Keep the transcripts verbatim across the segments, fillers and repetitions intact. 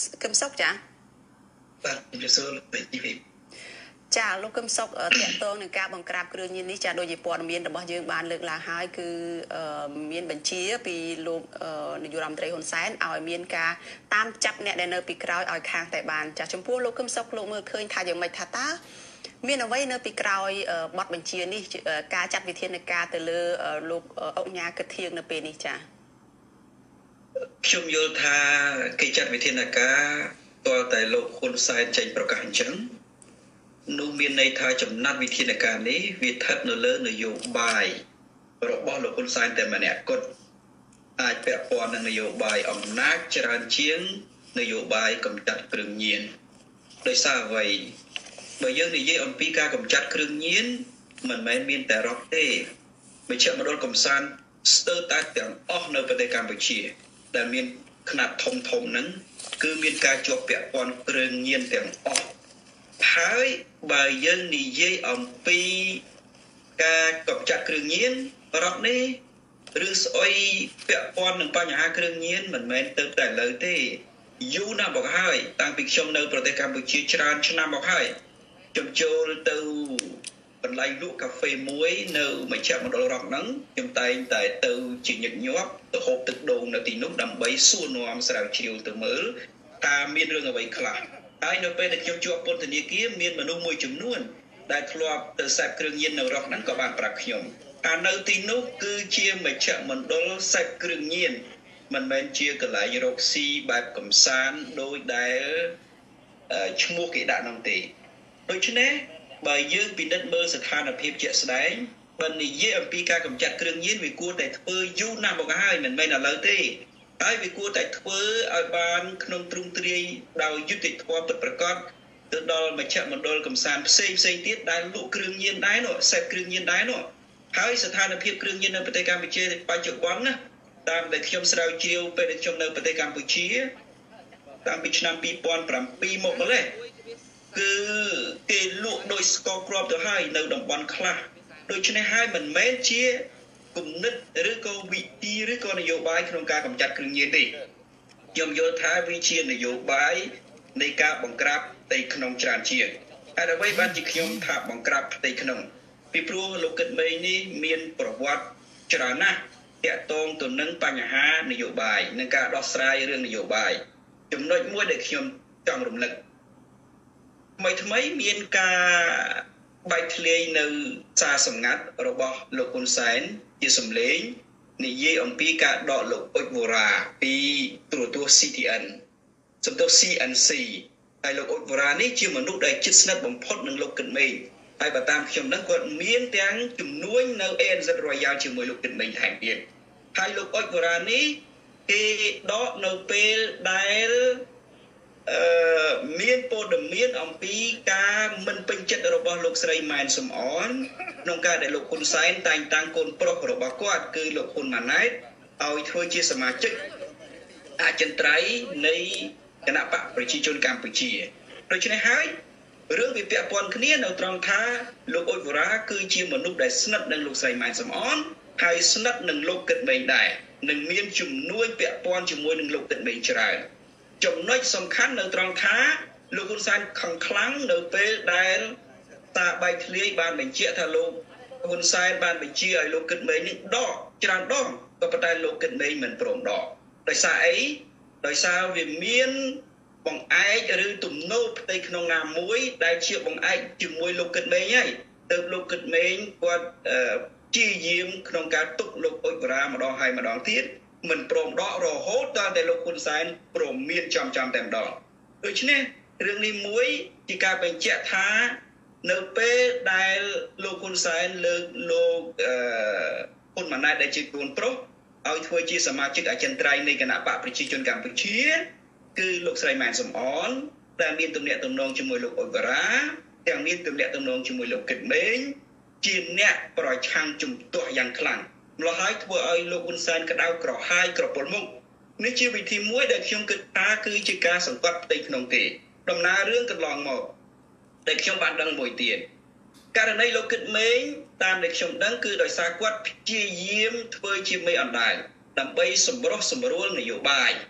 កឹមសុខចាបាទជំរាបសួរលោកទីវីចាលោកកឹមសុខតកតងនឹងការបង្ក្រាបគ្រឿងញៀននេះចាដោយជាព័ត៌មានរបស់យើងបានលើកឡើងហើយគឺមានបញ្ជាពីលោកនាយករដ្ឋមន្ត្រីហ៊ុនសែនឲ្យមានការតាមចាប់អ្នកដែលនៅពីក្រោយឲ្យខាងតែបានចាចំពោះលោកកឹមសុខលោកមើលឃើញថាយ៉ាងម៉េចថាតើមានអ្វីនៅពីក្រោយបទបញ្ជានេះការចាត់វិធានការទៅលើលោកអុកញ៉ាគិតធៀងនៅពេលនេះចាខ្ញុំយល់ថាគេចាត់វិធានការតើតែលោកហ៊ុនសែនចេញប្រកាសអញ្ចឹងនោះមានន័យថាចំណាត់វិធានការនេះវាស្ថិតនៅលើនយោបាយរបស់លោកហ៊ុនសែនតែម្នាក់គត់អាចពាក់ព័ន្ធនឹងនយោបាយអំណាចច្រើនជាងនយោបាយកម្ចាត់គ្រឿងញៀនដោយសារអ្វីបើយើងនិយាយអំពីការកម្ចាត់គ្រឿងញៀនមិនមែនមានតែរដ្ឋទេមជ្ឈមណ្ឌលកំសាន្តស្ទើរតែទាំងអស់នៅប្រទេសកម្ពុជាដែលមានຂະຫນាត់ធំធំហ្នឹងគឺមានការជាប់ពាក់ព័ន្ធគ្រឿងញៀនទាំងអស់ហើយបើយើងនិយាយអំពីការកម្ចាត់គ្រឿងញៀនរដ្ឋនេះឬស្អុយពាក់ព័ន្ធនឹងបញ្ហាគ្រឿងញៀនមិនមែនទៅតែឥឡូវទេយូរណាស់មកហើយតាំងពីខ្ញុំនៅប្រទេសកម្ពុជាច្រើនឆ្នាំមកហើយខ្ញុំចូលទៅបន្លែងលក់កាហ្វេមួយនៅមជ្ឈមណ្ឌលរដ្ឋហ្នឹងខ្ញុំតែងតែទៅជាញឹកញាប់ទៅហូបទឹកដូងនៅទីនោះដើម្បីសួរនាំស្រាវជ្រាវទៅមើលថាមានរឿងអ្វីខ្លះហើយនៅពេលដែលខ្ញុំជាប់ពន្ធនាគារមានមនុស្សមួយចំនួនដែលធ្លាប់ទៅសេពគ្រឿងញៀននៅរដ្ឋហ្នឹងក៏បានប្រាប់ខ្ញុំថានៅទីនោះគឺជាមជ្ឈមណ្ឌលសេពគ្រឿងញៀនមិនមែនជាកន្លែងរកស៊ីបែបកំសាន្តដោយដែលឈ្មោះគេដាក់នោះទេដូច្នេះបើយើងពិនិត្យមើលស្ថានភាពជាក់ស្ដែងបើនិយាយអំពីការកម្ចាត់គ្រឿងញៀនវាគួរតែធ្វើយូរណាស់មកហើយមិនមែនឥឡូវទេហើយវាគួរតែធ្វើឲ្យបានក្នុងទ្រង់ទ្រាយដោយយុត្តិធម៌ពិតប្រាកដទៅដល់មជ្ឈមណ្ឌលកំសាន្តផ្សេងផ្សេងទៀតដែលលក់គ្រឿងញៀនដែរនោះសេពគ្រឿងញៀនដែរនោះហើយស្ថានភាពគ្រឿងញៀននៅប្រទេសកម្ពុជាបច្ចុប្បន្នណាតាមដែលខ្ញុំស្រាវជ្រាវពេលដែលខ្ញុំនៅប្រទេសកម្ពុជាតាំងពីឆ្នាំពីរពាន់ប្រាំពីរមកម្លេះគឺគេលក់ដោយស្ករគ្រាប់ទៅហើយនៅតំបន់ខ្លះដូច្នេះហើយមិនមែនជាគំនិតឬក៏វិធីឬក៏នយោបាយក្នុងការកម្ចាត់គ្រឿងញៀនទេខ្ញុំយល់ថាវាជានយោបាយនៃការបង្ក្រាបផ្ទៃក្នុងច្រើនជាងហើយអ្វីបានជាខ្ញុំថាបង្ក្រាបផ្ទៃក្នុងពីព្រោះលោកគិតមេងនេះមានប្រវត្តិច្រើនណាស់តាក់ទងទៅនឹងបញ្ហានយោបាយនិងការដោះស្រាយរឿងនយោបាយចំណុចមួយដែលខ្ញុំចង់រំលឹកថ្មីថ្មីមានការបែកធ្លាយនៅសារសម្ងាត់របស់លោកហ៊ុនសែនជាសម្លេងនិយាយអំពីការដកលោកអុចវូរ៉ាពីទូរទស្សន៍ C T N សំទោស C N C ហើយលោកអុចវូរ៉ានេះជាមនុស្សដែលជិតស្និទ្ធបំផុតនឹងលោកគិតមេងហើយបើតាមខ្ញុំដឹងគាត់មានទាំងជំនួយនៅ A N Z Royal ជាមួយលោកគិតមេងថែមទៀតហើយលោកអុចវូរ៉ានេះគេដកនៅពេលដែលអឺមានព័ត៌មានអំពីការមិនពេញចិត្តរបស់លោកស្រីម៉ែនសំអនក្នុងការដែលលោកហ៊ុនសែនតែងតាំងកូនប្រុសរបស់គាត់គឺលោកហ៊ុនម៉ាណែតឲ្យធ្វើជាសមាជិកអចិន្ត្រៃយ៍នៃគណៈបកប្រជាជនកម្ពុជាដូច្នេះហើយរឿងវាពាក់ព័ន្ធគ្នានៅត្រង់ថាលោកអុចវូរ៉ាគឺជាមនុស្សដែលស្និទ្ធនឹងលោកស្រីម៉ែនសំអនហើយស្និទ្ធនឹងលោកគិតមេងដែរនិងមានជំនួយពាក់ព័ន្ធជាមួយនឹងលោកគិតមេងច្រើនចំណុចសំខាន់នៅត្រង់ថាលោកហ៊ុនសែនខឹងខ្លាំងនៅពេលដែលតាបែកធ្លាយបានបញ្ជាក់ថាលោកហ៊ុនសែនបានបញ្ជាឲ្យលោកគិតមេងនេះដកច្រើនដងក៏ប៉ុន្តែលោកគិតមេងមិនព្រមដកដោយសារអីដោយសារវាមានបង្អែកឬទំនោរផ្ទៃក្នុងណាមួយដែលជាបង្អែកជាមួយលោកគិតមេងហើយទៅលោកគិតមេងគាត់ជាយាមក្នុងការទុកលោកអុចវូរ៉ាម្ដងហើយម្ដងទៀតមិនព្រមដករហូតដល់តែលោកហ៊ុនសែនព្រមមានចំចំតែម្ដងដូច្នេះរឿងនេះមួយជាការបញ្ជាក់ថានៅពេលដែលលោកហ៊ុនសែនលើកលោកអឺហ៊ុនម៉ាណែតដែលជាកូនប្រុសឲ្យធ្វើជាសមាជិកអចិន្ត្រៃយ៍នៃគណៈបកប្រជាជនកម្ពុជាគឺលោកស្រីម៉ែនសំអនដែលមានទំនាក់ទំនងជាមួយលោកអុចវូរ៉ាទាំងមានទំនាក់ទំនងជាមួយលោកគិតមេងជាអ្នកប្រឆាំងជំទាស់យ៉ាងខ្លាំងម្ល៉េះហើយធ្វើឲ្យលោកហ៊ុនសែនក្តៅក្រហាយក្រពុលមុខនេះជាវិធីមួយដែលខ្ញុំគិតថាគឺជាការសង្កត់ផ្ទៃក្នុងទេដំណើររឿងកន្លងមកដែលខ្ញុំបានដឹងមួយទៀតករណីលោកគិតមេងតាមដែលខ្ញុំដឹងគឺដោយសារគាត់ព្យាយាមធ្វើជាមេអណ្ដើកដើម្បីសម្រុះសម្រួលនយោបាយ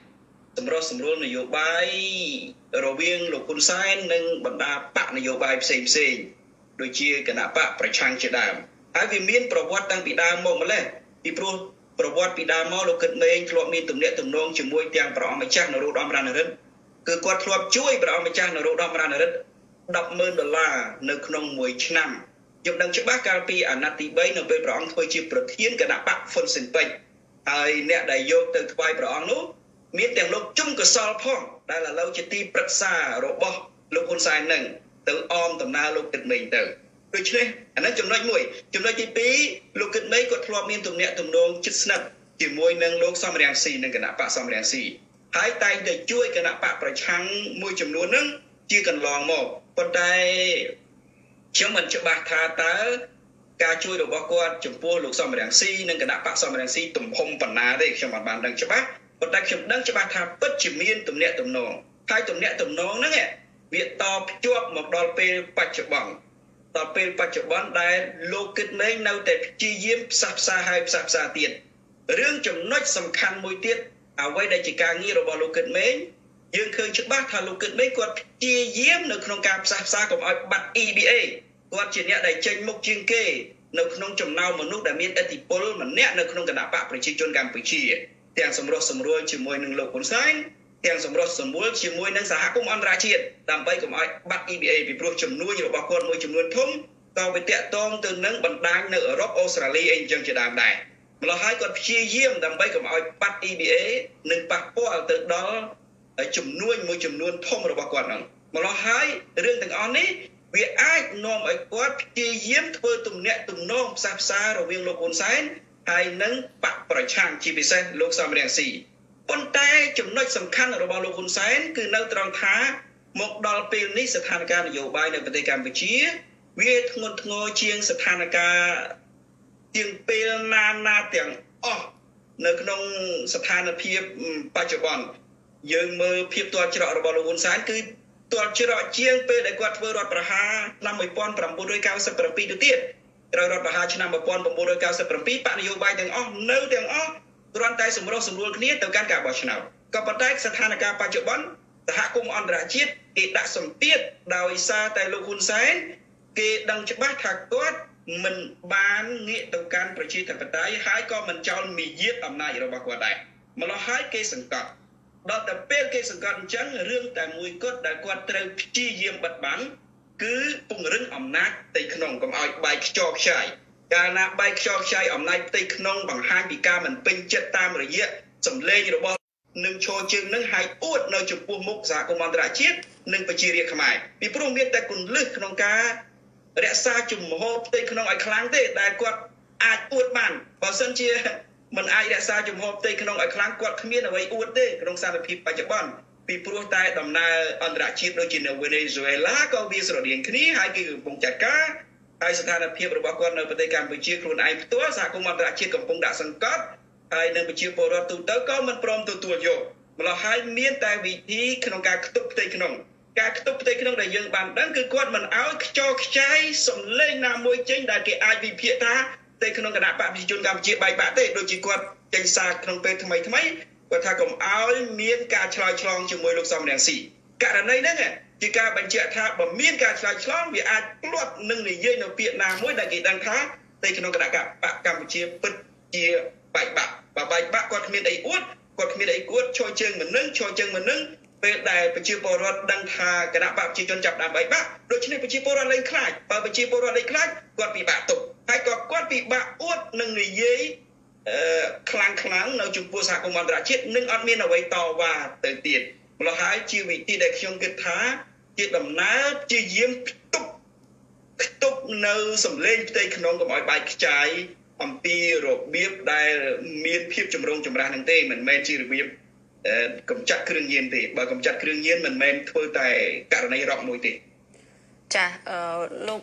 សម្រាប់សម្រួលនយោបាយរវាងលោកហ៊ុនសែននិងបណ្ដាបកនយោបាយផ្សេងផ្សេងដូចជាគណៈបកប្រឆាំងជាដើមហើយវាមានប្រវត្តិតាំងពីដើមមកម្លេះពីព្រោះប្រវត្តិពីដើមមកលោកគិតមេងធ្លាប់មានទំនាក់ទំនងជាមួយទាំងព្រះអង្គម្ចាស់នរោត្តមរណរដ្ឋគឺគាត់ធ្លាប់ជួយព្រះអង្គម្ចាស់នរោត្តមរណរដ្ឋដប់ម៉ឺនដុល្លារនៅក្នុងមួយឆ្នាំខ្ញុំដឹងច្បាស់កាលពីអាណត្តិទីបីនៅពេលព្រះអង្គធ្វើជាប្រធានគណៈបកហ៊ុនស៊ិនពេជ្រហើយអ្នកដែលយកទៅថ្វាយព្រះអង្គនោះមានទាំងលោកជុំកសលផងដែលឥឡូវជាទីប្រឹក្សារបស់លោកហ៊ុនសែននឹងទៅអមដំណើរលោកគិតមេងទៅដូច្នេះអានេះចំណុចមួយចំណុចទីពីរលោកគិតមេងគាត់ធ្លាប់មានទំនាក់ទំនងជិតស្និទ្ធជាមួយនឹងលោកសំរងស៊ីនិងគណៈបកសំរងស៊ីហើយតែងតែជួយគណៈបកប្រឆាំងមួយចំនួនហ្នឹងជាកន្លងមកប៉ុន្តែខ្ញុំមិនច្បាស់ថាតើការជួយរបស់គាត់ចំពោះលោកសំរងស៊ីនិងគណៈបកសំរងស៊ីទំហំប៉ុណ្ណាទេខ្ញុំមិនបានដឹងច្បាស់ប៉ុន្តែខ្ញុំដឹងច្បាស់ថាពិតជាមានទំនាក់ទំនងហើយទំនាក់ទំនងហ្នឹងវាតភ្ជាប់មកដល់ពេលបច្ចុប្បន្នដល់ពេលបច្ចុប្បន្នដែលលោកគិតមេងនៅតែព្យាយាមផ្សះផ្សាហើយផ្សះផ្សាទៀតរឿងចំណុចសំខាន់មួយទៀតអ្វីដែលជាការងាររបស់លោកគិតមេងយើងឃើញច្បាស់ថាលោកគិតមេងគាត់ព្យាយាមនៅក្នុងការផ្សះផ្សាកុំឲ្យបាត់ E B A គាត់ជាអ្នកដែលចេញមុខជាងគេនៅក្នុងចំណោមមនុស្សដែលមានឥទ្ធិពលម្នាក់នៅក្នុងគណៈបកប្រជាជនកម្ពុជាទាំងសម្រុះសម្រួលជាមួយនឹងលោកហ៊ុនសែនទាំងសម្រុះសម្រួលជាមួយនឹងសហគមន៍អន្តរជាតិដើម្បីកុំឲ្យបាត់ E B A ពីព្រោះចំនួនរបស់គាត់មួយចំនួនធំក៏វាតាក់ទងទៅនឹងបណ្ដាញនៅអឺរ៉ុបអូស្ត្រាលីអីចឹងជាដើមដែរម្ល៉េះហើយគាត់ព្យាយាមដើម្បីកុំឲ្យបាត់ E B A និងប៉ះពាល់ទៅដល់ចំនួនមួយចំនួនធំរបស់គាត់ហ្នឹងម្ល៉េះហើយរឿងទាំងអស់នេះវាអាចនាំឲ្យគាត់ព្យាយាមធ្វើទំនាក់ទំនងផ្សះផ្សារវាងលោកហ៊ុនសែនហើយនឹងបកប្រឆាំងជាពិសេសលោកសំរងស៊ីប៉ុន្តែចំណុចសំខាន់របស់លោកហ៊ុនសែនគឺនៅត្រង់ថាមកដល់ពេលនេះស្ថានភាពនយោបាយនៅប្រទេសកម្ពុជាវាធ្ងន់ធ្ងរជាងស្ថានភាពជាងពេលណាណាទាំងអស់នៅក្នុងស្ថានភាពបច្ចុប្បន្នយើងមើលភាពទាល់ច្រករបស់លោកហ៊ុនសែនគឺទាល់ច្រកជាងពេលដែលគាត់ធ្វើរដ្ឋប្រហារឆ្នាំmột nghìn chín trăm chín mươi bảyទៅទៀតត្រូវរដ្ឋប្រហារឆ្នាំmột nghìn chín trăm chín mươi bảyបកនយោបាយទាំងអស់នៅទាំងអស់គ្រាន់តែសម្រុះសម្រួលគ្នាទៅកាន់ការបោះឆ្នោតក៏ប៉ុន្តែស្ថានភាពបច្ចុប្បន្នសហគមន៍អន្តរជាតិគេដាក់សម្ពាធដោយសារតែលោកហ៊ុនសែនគេដឹងច្បាស់ថាគាត់មិនបានងាកទៅកាន់ប្រជាធិបតេយ្យហើយក៏មិនចោលមាយាទអំណាចរបស់គាត់ដែរម្ល៉េះហើយគេសង្កត់ដល់តែពេលគេសង្កត់អញ្ចឹងរឿងតែមួយគត់ដែលគាត់ត្រូវព្យាយាមបិទបាំងគឺពង្រឹងអំណាចផ្ទៃក្នុងកុំឲ្យបែកខ្ចរខ្ចាយកាលណាបែកខ្ចរខ្ចាយអំណាចផ្ទៃក្នុងបង្ហាញពីការមិនពេញចិត្តតាមរយៈសម្លេងរបស់នឹងឈរជើងនឹងហើយអួតនៅចំពោះមុខសហគមន៍អន្តរជាតិនិងប្រជារាស្ត្រខ្មែរពីព្រោះមានតែគន្លឹះក្នុងការរក្សាជំហរផ្ទៃក្នុងឲ្យខ្លាំងទេដែលគាត់អាចអួតបានបើសិនជាមិនអាចរក្សាជំហរផ្ទៃក្នុងឲ្យខ្លាំងគាត់គ្មានអ្វីអួតទេក្នុងស្ថានភាពបច្ចុប្បន្នពីព្រោះតែដំណើរអន្តរជាតិដូចជានៅវេណេស៊ុយអេឡាក៏វាស្រដៀងគ្នាហើយគេកំពុងចាត់ការហើយស្ថានភាពរបស់គាត់នៅប្រទេសកម្ពុជាខ្លួនឯងផ្ទាល់សហគមន៍អន្តរជាតិកំពុងដាក់សង្កត់ហើយនឹងប្រជាពលរដ្ឋទូទៅក៏មិនព្រមទទួលយកម្ល៉េះហើយមានតែវិធីក្នុងការខ្ទប់ផ្ទៃក្នុងការខ្ទប់ផ្ទៃក្នុងដែលយើងបានដឹងគឺគាត់មិនឲ្យខ្ចរខ្ចាយសំឡេងណាមួយចេញដែលគេអាចវិភាគថាផ្ទៃក្នុងគណៈបកប្រជាជនកម្ពុជាបែកបាក់ទេដូចជាគាត់ចេញសារក្នុងពេលថ្មីថ្មីគាត់ថាកុំឲ្យមានការឆ្លើយឆ្លងជាមួយលោកសំរងស៊ីករណីហ្នឹងជាការបញ្ជាក់ថាបើមានការឆ្លើយឆ្លងវាអាចផ្លាត់នឹងនិយាយនៅពាក្យណាមួយដែលគេដឹងថាផ្ទៃក្នុងគណៈបកកម្ពុជាពិតជាបែកបាក់បើបែកបាក់គាត់គ្មានអីអួតគាត់គ្មានអីគួតឈរជើងមិននឹងឈរជើងមិននឹងពេលដែលប្រជាពលរដ្ឋដឹងថាគណៈបកប្រជាជនចាប់ដើមបែកបាក់ដូច្នេះប្រជាពលរដ្ឋលែងខ្លាចបើប្រជាពលរដ្ឋលែងខ្លាចគាត់ពិបាកទប់ហើយក៏គាត់ពិបាកអួតនឹងនិយាយអឺខ្លាំងខ្លាំងនៅចំពោះសហគមន៍អន្តរជាតិនឹងអត់មានអ្វីតវ៉ាទៅទៀតម្ល៉េះហើយជាវិធីដែលខ្ញុំគិតថាជាដំណើរជាយាមផ្ទុកផ្ទុកនៅសម្លេងផ្ទៃក្នុងកុំឲ្យបែកខ្ចាយអំពីរបៀបដែលមានភាពចម្រូងចម្រាសនឹងទេមិនមែនជារបៀបកម្ចាត់គ្រឿងញៀនទេបើកម្ចាត់គ្រឿងញៀនមិនមែនធ្វើតែករណីរកមួយទេចាអឺលោក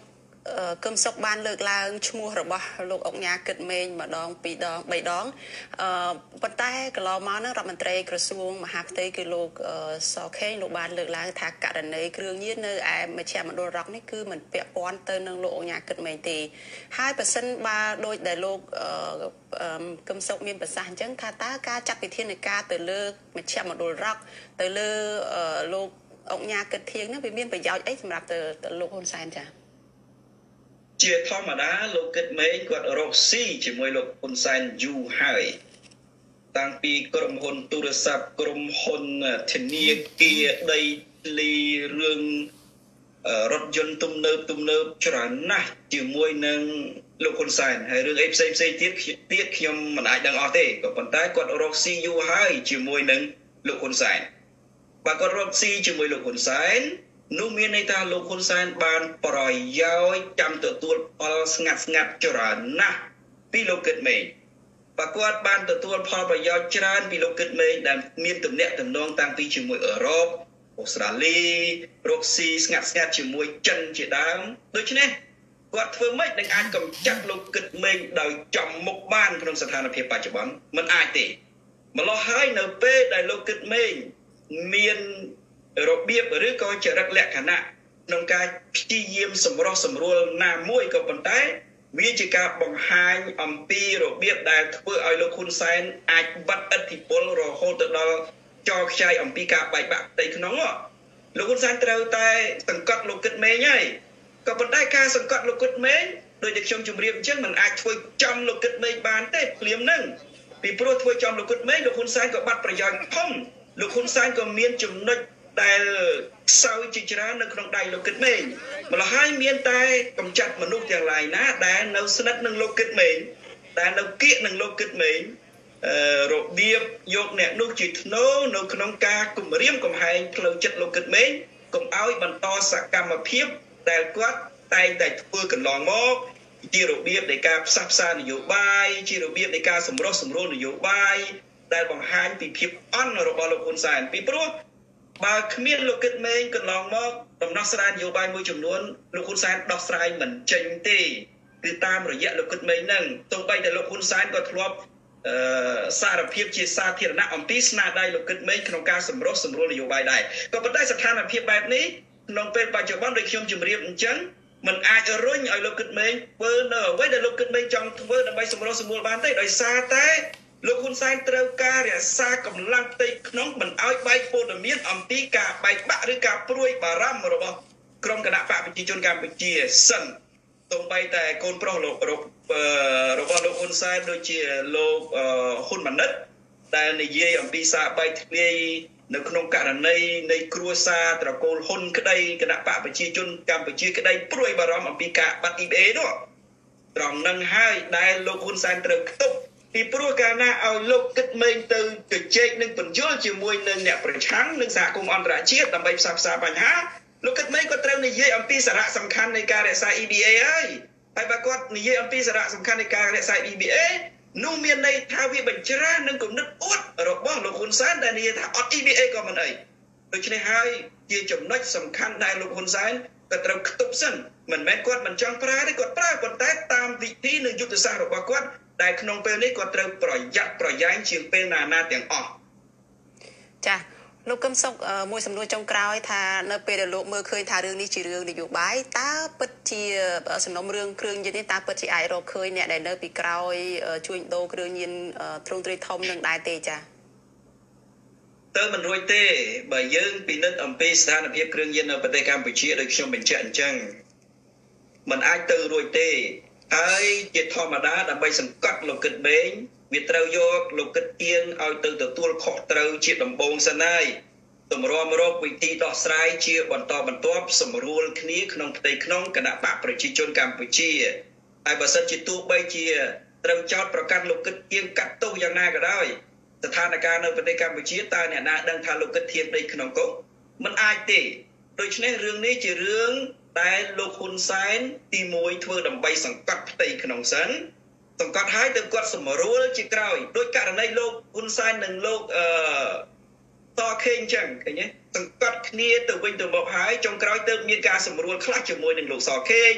គឹមសុកបានលើកឡើងឈ្មោះរបស់លោកអុកញ៉ាគិតមេងម្ដងពីរដងបីដងអឺប៉ុន្តែកន្លងមកហ្នឹងរដ្ឋមន្ត្រីក្រសួងមហាផ្ទៃគឺលោកសខេងលោកបានលើកឡើងថាករណីគ្រឿងញៀននៅឯមជ្ឈមណ្ឌលរ៉ុកនេះគឺមិនពាក់ព័ន្ធទៅនឹងលោកអុកញ៉ាគិតមេងទេហើយបើសិនបើដោយដែលលោកគឹមសុកមានប្រសាសន៍អញ្ចឹងថាតើការចាត់វិធានការទៅលើមជ្ឈមណ្ឌលរ៉ុកទៅលើលោកអុកញ៉ាគិតធៀងហ្នឹងវាមានប្រយោជន៍អីសម្រាប់ទៅលោកហ៊ុនសែនចា៎ជាធម្មតាលោកគិតមេងគាត់រកស៊ីជាមួយលោកហ៊ុនសែនយូរហើយតាំងពីក្រុមហ៊ុនទូរស័ព្ទក្រុមហ៊ុនធនាគារដីធ្លីរឿងរថយន្តទំនើបទំនើបច្រើនណាស់ជាមួយនឹងលោកហ៊ុនសែនហើយរឿងអីផ្សេងផ្សេងទៀតទៀតខ្ញុំមិនអាចដឹងអស់ទេក៏ប៉ុន្តែគាត់រកស៊ីយូរហើយជាមួយនឹងលោកហ៊ុនសែនបើគាត់រកស៊ីជាមួយលោកហ៊ុនសែននោះមានន័យថាលោកហ៊ុនសែនបានប្រយោជន៍ចាំទទួលផលស្ងាត់ស្ងាត់ច្រើនណាស់ពីលោកគិតមេងបើគាត់បានទទួលផលប្រយោជន៍ច្រើនពីលោកគិតមេងដែលមានទំនាក់ទំនងតាំងពីជាមួយអឺរ៉ុបអូស្ត្រាលីរកស៊ីស្ងាត់ស្ងាត់ជាមួយចិនជាដើមដូច្នេះគាត់ធ្វើម៉េចនឹងអាចកម្ចាត់លោកគិតមេងដោយចំមុខបានក្នុងស្ថានភាពបច្ចុប្បន្នមិនអាចទេម្ល៉េះហើយនៅពេលដែលលោកគិតមេងមានរបៀបឬក៏ចរិតលក្ខណៈក្នុងការព្យាយាមសម្រោះសម្រួលណាមួយក៏ប៉ុន្តែវាជាការបង្ហាញអំពីរបៀបដែលធ្វើឲ្យលោកហ៊ុនសែនអាចបាត់ឥទ្ធិពលរហូតទៅដល់ចោលខ្ចាយអំពីការបែកបាក់ផ្ទៃក្នុងលោកហ៊ុនសែនត្រូវតែសង្កត់លោកគិតមេងហើយក៏ប៉ុន្តែការសង្កត់លោកគិតមេងដោយតែខ្ញុំជម្រាបអញ្ចឹងមិនអាចធ្វើចំលោកគិតមេងបានទេភ្លាមហ្នឹងពីព្រោះធ្វើចំលោកគិតមេងលោកហ៊ុនសែនក៏បាត់ប្រយោជន៍ធំលោកហ៊ុនសែនក៏មានចំណុចដែលខ្សោយជាច្រើននៅក្នុងដៃលោកគិតមេងម្ល៉េះហើយមានតែកម្ចាត់មនុស្សទាំងឡាយណាដែលនៅស្និទ្ធនឹងលោកគិតមេងដែលនៅគៀកនឹងលោកគិតមេងអឺរបៀបយកអ្នកនោះជាធ្នូនៅក្នុងការគម្រាមកំហែងផ្លូវចិត្តលោកគិតមេងកុំឲ្យបន្តសកម្មភាពដែលគាត់តែងតែធ្វើកន្លងមកជារបៀបនៃការផ្សះផ្សានយោបាយជារបៀបនៃការសម្រុះសម្រួលនយោបាយដែលបង្ហាញពីភាពអន់របស់លោកហ៊ុនសែនពីព្រោះបើគ្មានលោកគិតមេងកន្លងមកដំណោះស្រាយនយោបាយមួយចំនួនលោកហ៊ុនសែនដោះស្រាយមិនចេញទេគឺតាមរយៈលោកគិតមេងហ្នឹងទោះបីតែលោកហ៊ុនសែនក៏ធ្លាប់អឺសារភាពជាសាធារណៈអំពីស្នាដៃលោកគិតមេងក្នុងការសម្រុះសម្រួលនយោបាយដែរក៏ប៉ុន្តែស្ថានភាពបែបនេះក្នុងពេលបច្ចុប្បន្នដូចខ្ញុំជម្រាបអញ្ចឹងมันអាចរុញឲ្យលោកគិតមេងធ្វើនៅអ្វីដែលលោកគិតមេងចង់ធ្វើដើម្បីសម្រុះសម្រួលបានទេដោយសារតែលោកហ៊ុនសែនត្រូវការរក្សាកម្លាំងផ្ទៃក្នុងមិនឲ្យបែកព័ត៌មានអំពីការបែកបាក់ឬការព្រួយបារម្ភរបស់ក្រុមគណៈបកប្រជាជនកម្ពុជាសិនទោះបីតែកូនប្រុសលោករបស់លោកហ៊ុនសែនដូចជាលោកហ៊ុនម៉ាណិតដែលនិយាយអំពីសារបែកធ្លាយនៅក្នុងករណីនៃគ្រួសារត្រកូលហ៊ុនក្តីគណៈបកប្រជាជនកម្ពុជាក្តីព្រួយបារម្ភអំពីការបាត់ អ៊ី ប៊ី អេ នោះត្រង់នឹងហើយដែលលោកហ៊ុនសែនត្រូវខ្ទប់ពីព្រោះកាលណាឲ្យលោកគិតមេងទៅជជែកនឹងបញ្យលជាមួយនឹងអ្នកប្រឆាំងនឹងសហគមន៍អន្តរជាតិដើម្បីផ្សះផ្សាបញ្ហាលោកគិតមេងក៏ត្រូវនិយាយអំពីសារៈសំខាន់នៃការរក្សា អ៊ី ប៊ី អេ ហើយហើយបើគាត់និយាយអំពីសារៈសំខាន់នៃការរក្សា អ៊ី ប៊ី អេ នោះមានន័យថាវាបញ្ច្រាស់នឹងគំនិតអួតរបស់លោកហ៊ុនសែនដែលនិយាយថាអត់ អ៊ី ប៊ី អេ ក៏មិនអីដូច្នេះហើយជាចំណុចសំខាន់ដែលលោកហ៊ុនសែនក៏ត្រូវខ្ទប់សិនមិនមែនគាត់មិនចង់ប្រើទេគាត់ប្រើប៉ុន្តែតាមវិធីនិងយុទ្ធសាស្ត្ររបស់គាត់ដែលក្នុងពេលនេះគាត់ត្រូវប្រយ័ត្នប្រយែងជាងពេលណាណាទាំងអស់ចាលោកកឹមសុខមួយសំណួរចុងក្រោយថានៅពេលដែលលោកមើលឃើញថារឿងនេះជារឿងនយោបាយតើពិតជាសំណុំរឿងគ្រឿងញៀននេះតើពិតជាអាចរកឃើញអ្នកដែលនៅពីក្រោយជួញដូរគ្រឿងញៀនទ្រង់ទ្រាយធំនឹងដែរទេចាទៅមិនរួចទេបើយើងពិនិត្យអំពីស្ថានភាពគ្រឿងញៀននៅប្រទេសកម្ពុជាដូចខ្ញុំបញ្ជាក់អញ្ចឹងมันអាចទៅរួចទេហើយជាធម្មតាដើម្បីសង្កត់លោកគិតមេងវាត្រូវយកលោកគិតទៀងឲ្យទៅទទួលខុសត្រូវជាដំបូងសិនហើយតម្រាំរកវិធីដោះស្រាយជាបន្តបន្ទាប់សម្រួលគ្នាក្នុងផ្ទៃក្នុងគណៈបកប្រជាជនកម្ពុជាហើយបើសិនជាទោះបីជាត្រូវចោទប្រកាន់លោកគិតទៀងកាត់ទោសយ៉ាងណាក៏ដោយស្ថានភាពនៅប្រទេសកម្ពុជាតើអ្នកណាដឹងថាលោកគិតទៀងដេកក្នុងគុកមិនអាចទេដូច្នេះរឿងនេះជារឿងតែលោកហ៊ុនសែនទីមួយធ្វើដើម្បីសង្កត់ផ្ទៃក្នុងសិនសង្កត់ឲ្យទៅគាត់សម្រួលជាក្រោយដោយករណីលោកហ៊ុនសែននិងលោកអឺតខេងចឹងឃើញទេសង្កត់គ្នាទៅវិញទៅមកហើយចុងក្រោយទៅមានការសម្រួលខ្លះជាមួយនឹងលោកសខេង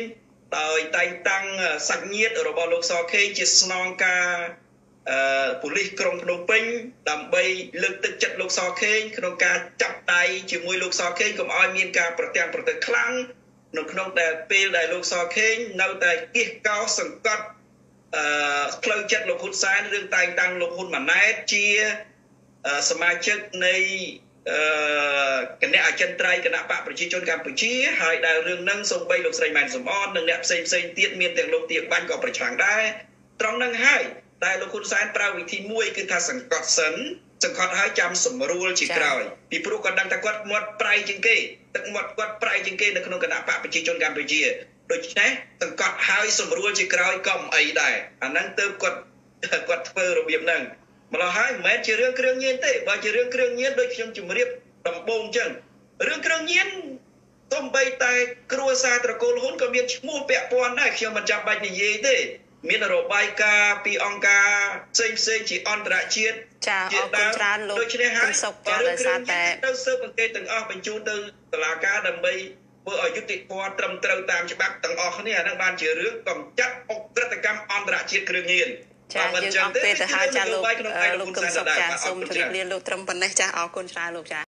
ដោយតែងតាំងសាច់ញាតិរបស់លោកសខេងជាស្នងការអឺប៉ូលីសក្រុងភ្នំពេញដើម្បីលើកទឹកចិត្តលោកសខេងក្នុងការចាប់ដៃជាមួយលោកសខេងកុំឲ្យមានការប្រទាំងប្រទើខ្លាំងនៅក្នុងដែលពេលដែលលោកសខេងនៅតែគៀសកោសសង្កត់អឺផ្លូវចិត្តលោកហ៊ុនសែនរឿងតែងតាំងលោកហ៊ុនម៉ាណែតជាសមាជិកនៃអឺគណៈអចិន្ត្រៃយ៍គណៈបកប្រជាជនកម្ពុជាហើយដែលរឿងហ្នឹងសូម្បីលោកស្រីម៉ែនសំអននិងអ្នកផ្សេងផ្សេងទៀតមានទាំងលោកទាបាញ់ក៏ប្រឆាំងដែរត្រង់ហ្នឹងហើយតែលោកហ៊ុនសែនប្រើវិធីមួយគឺថាសង្កត់សិនសង្កត់ហើយចាំសម្រួលជាក្រោយពីព្រោះគាត់ដឹងថាគាត់មាត់ប្រៃជាងគេទឹកមាត់គាត់ប្រៃជាងគេនៅក្នុងគណៈបកប្រជាជនកម្ពុជាដូច្នេះសង្កត់ហើយសម្រួលជាក្រោយក៏មិនអីដែរអាហ្នឹងទៅគាត់គាត់ធ្វើរបៀបហ្នឹងម្ល៉េះហើយមិនមែនជារឿងគ្រឿងញៀនទេបើជារឿងគ្រឿងញៀនដូចខ្ញុំជម្រាបដំបូងអញ្ចឹងរឿងគ្រឿងញៀនទំបីតែគ្រួសារត្រកូលហ៊ុនក៏មានឈ្មោះពាក់ព័ន្ធដែរខ្ញុំមិនចាំបាច់និយាយទេមានរបាយការណ៍ពីអង្គការផ្សេងផ្សេងជាអន្តរជាតិចាអរគុណច្រើនលោកដូច្នេះហើយសុខចាដោយសារតែទៅស៊ើបអង្កេតទាំងអស់បញ្ជូនទៅតុលាការដើម្បីធ្វើឲ្យយុត្តិធម៌ត្រឹមត្រូវតាមច្បាប់ទាំងអស់គ្នាអានឹងបានជារឿងកំចាត់អក្រិតកម្មអន្តរជាតិគ្រឿងញៀនចាយើងអរពេលទៅហើយចាលោកលោកកឹមសុខចាសូមជម្រាបលាលោកត្រឹមប៉ុណ្ណេះចាអរគុណច្រើនលោកចា